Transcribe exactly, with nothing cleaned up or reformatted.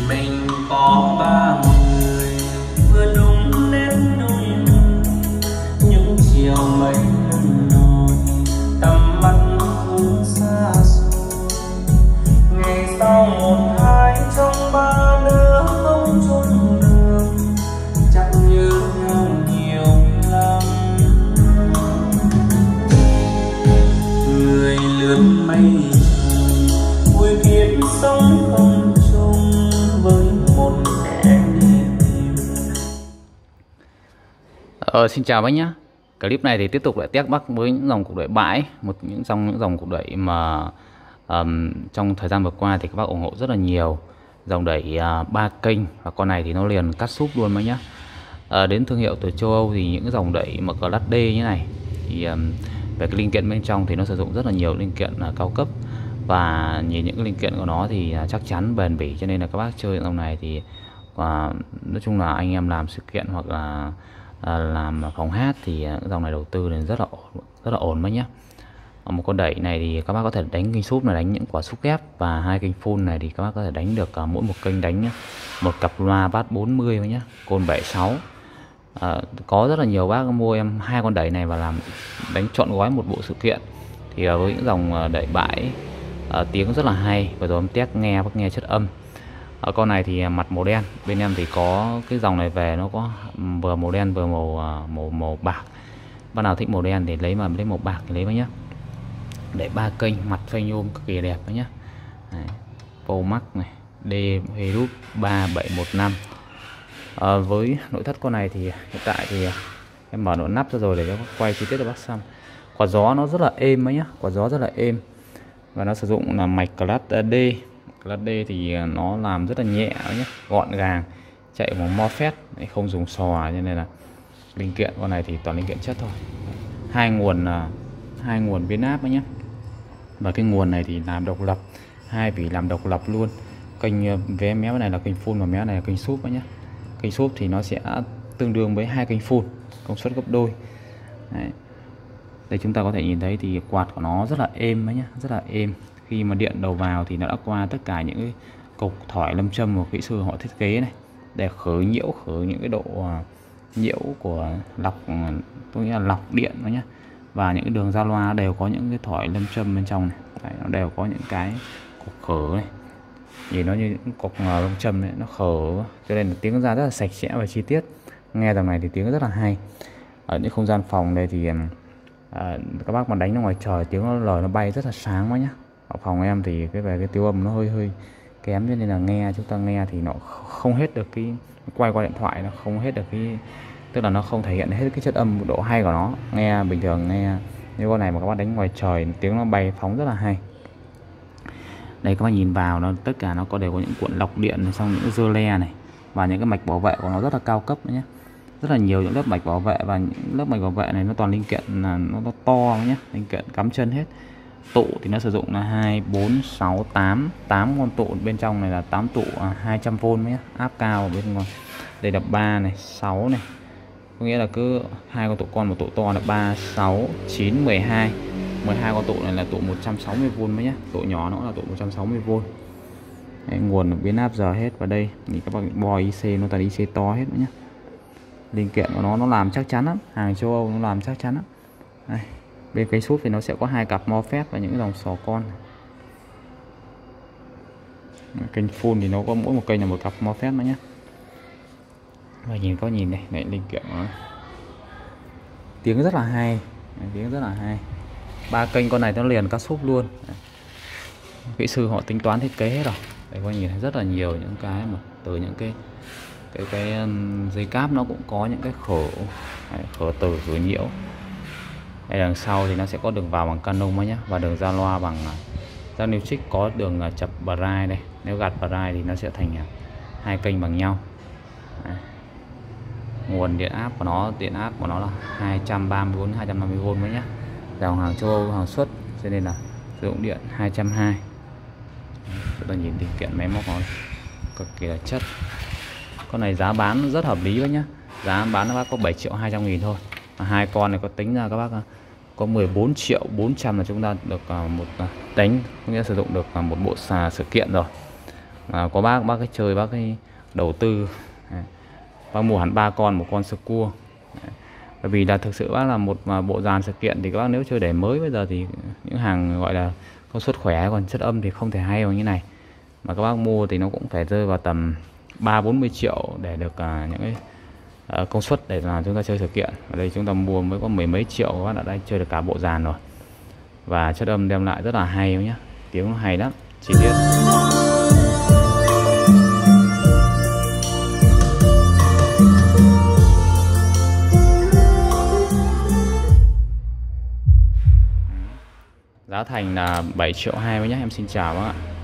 Mình có ba người vừa đúng nét đôi người, những chiều mấy lần nổi tầm mắt phương xa xôi. Ngày sau một hai trong ba đứa không chốn đường, chắc nhớ nhau nhiều lắm. Người lướt mây vui kiếp sống không chung với một kẻ yêu. Ờ, xin chào bác nhé. Clip này thì tiếp tục lại test bác với những dòng cục đẩy bãi, một những dòng những dòng cục đẩy mà um, trong thời gian vừa qua thì các bác ủng hộ rất là nhiều. Dòng đẩy uh, ba kênh, và con này thì nó liền cắt súp luôn bác nhé. Uh, đến thương hiệu từ châu Âu thì những cái dòng đẩy mà Class D như này thì um, về cái linh kiện bên trong thì nó sử dụng rất là nhiều linh kiện uh, cao cấp, và nhìn những cái linh kiện của nó thì uh, chắc chắn bền bỉ, cho nên là các bác chơi dòng này thì uh, nói chung là anh em làm sự kiện hoặc là À, làm phòng hát thì uh, dòng này đầu tư nên rất là ổn, rất là ổn mấy nhé. Ở một con đẩy này thì các bác có thể đánh kênh súp này, đánh những quả xúc ghép, và hai kênh full này thì các bác có thể đánh được uh, mỗi một kênh đánh nhé. Một cặp loa bass bốn mươi nhé, côn bảy sáu. À, có rất là nhiều bác mua em hai con đẩy này và làm đánh trọn gói một bộ sự kiện. Thì uh, với những dòng uh, đẩy bãi uh, tiếng rất là hay, và rồi em test nghe bác nghe chất âm. Ở con này thì mặt màu đen, bên em thì có cái dòng này về nó có vừa màu đen vừa màu màu màu bạc. Bác nào thích màu đen thì lấy, mà lấy màu bạc thì lấy nhé. Để ba kênh, mặt phanh nhôm cực kỳ đẹp nhé. Pro Max này, D Hero ba bảy một năm. À, với nội thất con này thì hiện tại thì em mở nội nắp ra rồi để cho quay chi tiết cho bác xem. Quả gió nó rất là êm nhé, quả gió rất là êm, và nó sử dụng là mạch Class D. Class D thì nó làm rất là nhẹ nhé, gọn gàng, chạy bằng MOSFET, không dùng xò, cho nên là linh kiện con này thì toàn linh kiện chất thôi. Hai nguồn hai nguồn biến áp nhé, và cái nguồn này thì làm độc lập, hai vỉ làm độc lập luôn. Kênh vé méo này là kênh full, và méo này là kênh súp nhé. Kênh súp thì nó sẽ tương đương với hai kênh full, công suất gấp đôi. Đấy. Đây chúng ta có thể nhìn thấy thì quạt của nó rất là êm nhé, rất là êm. Khi mà điện đầu vào thì nó đã qua tất cả những cái cục thỏi lâm châm của kỹ sư họ thiết kế này, để khử nhiễu, khử những cái độ nhiễu của lọc, tôi nghĩ là lọc điện đó nhé. Và những cái đường ra loa đều có những cái thỏi lâm châm bên trong này. Đấy, nó đều có những cái cục khử này, nhìn nó như những cục lâm châm này, nó khử, cho nên là tiếng ra rất là sạch sẽ và chi tiết. Nghe dòng này thì tiếng rất là hay. Ở những không gian phòng đây thì à, các bác mà đánh ra ngoài trời tiếng nó lời nó bay rất là sáng quá nhá. Ở phòng em thì cái về cái tiêu âm nó hơi hơi kém, cho nên là nghe chúng ta nghe thì nó không hết được cái quay qua điện thoại, nó không hết được cái, tức là nó không thể hiện hết cái chất âm độ hay của nó. Nghe bình thường, nghe như con này mà các bác đánh ngoài trời tiếng nó bay phóng rất là hay. Đây các bác nhìn vào nó tất cả nó có đều có những cuộn lọc điện, xong những dơ le này, và những cái mạch bảo vệ của nó rất là cao cấp nhé, rất là nhiều những lớp mạch bảo vệ, và những lớp mạch bảo vệ này nó toàn linh kiện là nó, nó to nhé, linh kiện cắm chân hết. Tụ thì nó sử dụng là hai, bốn, sáu, tám, tám con tụ, bên trong này là tám tụ hai trăm vôn nhé, áp cao ở bên ngoài. Đây là ba này, sáu này, có nghĩa là cứ hai con tụ con, một tụ to là ba, sáu, chín, mười hai. mười hai con tụ này là tụ một trăm sáu mươi vôn nhé, tụ nhỏ nó là tụ một trăm sáu mươi vôn. Đấy, nguồn biến áp giờ hết vào đây thì các bạn bo i xê nó toàn i xê to hết nhé. Linh kiện của nó nó làm chắc chắn lắm, hàng châu Âu nó làm chắc chắn lắm. Đây. Bên kênh súp thì nó sẽ có hai cặp MOSFET và những dòng sò con. Kênh full thì nó có mỗi một kênh là một cặp MOSFET nữa nhé. Và nhìn có nhìn đây, này linh kiện nó tiếng rất là hay, tiếng rất là hay. Ba kênh con này nó liền các súp luôn. Kỹ sư họ tính toán thiết kế hết rồi. Đây có nhìn thấy rất là nhiều những cái mà từ những cái cái cái dây cáp nó cũng có những cái khổ khổ từ khử nhiễu. Đây đằng sau thì nó sẽ có đường vào bằng Canon nhé, và đường ra loa bằng ra Neutrik, có đường chập Braille đây. Nếu gạt Braille thì nó sẽ thành hai kênh bằng nhau. Đấy. Nguồn điện áp của nó, điện áp của nó là hai trăm ba mươi vôn, hai trăm năm mươi vôn mới nhé. Dòng hàng châu Âu hàng xuất, cho nên là sử dụng điện hai trăm hai mươi. Chúng ta nhìn linh kiện máy móc nó cực kỳ là chất. Con này giá bán rất hợp lý đấy nhá. Giá bán nó bác có bảy triệu hai trăm nghìn thôi. Hai con này có tính ra các bác có mười bốn triệu bốn trăm là chúng ta được một đánh, có nghĩa sử dụng được một bộ xà sự kiện rồi. mà có bác bác cái chơi bác cái đầu tư. Đấy. Bác mua hẳn ba con, một con sơ cua. Đấy. Bởi vì là thực sự bác là một mà bộ dàn sự kiện thì các bác nếu chơi để mới bây giờ thì những hàng gọi là công suất khỏe, còn chất âm thì không thể hay bằng như này. Mà các bác mua thì nó cũng phải rơi vào tầm ba bốn mươi triệu để được uh, những cái uh, công suất để là chúng ta chơi sự kiện. Ở đây chúng ta mua mới có mười mấy triệu các bác đã đây chơi được cả bộ dàn rồi. Và chất âm đem lại rất là hay nhé, tiếng nó hay lắm, chi tiết. Giá thành là bảy triệu hai mươi nhé. Em xin chào các bạn.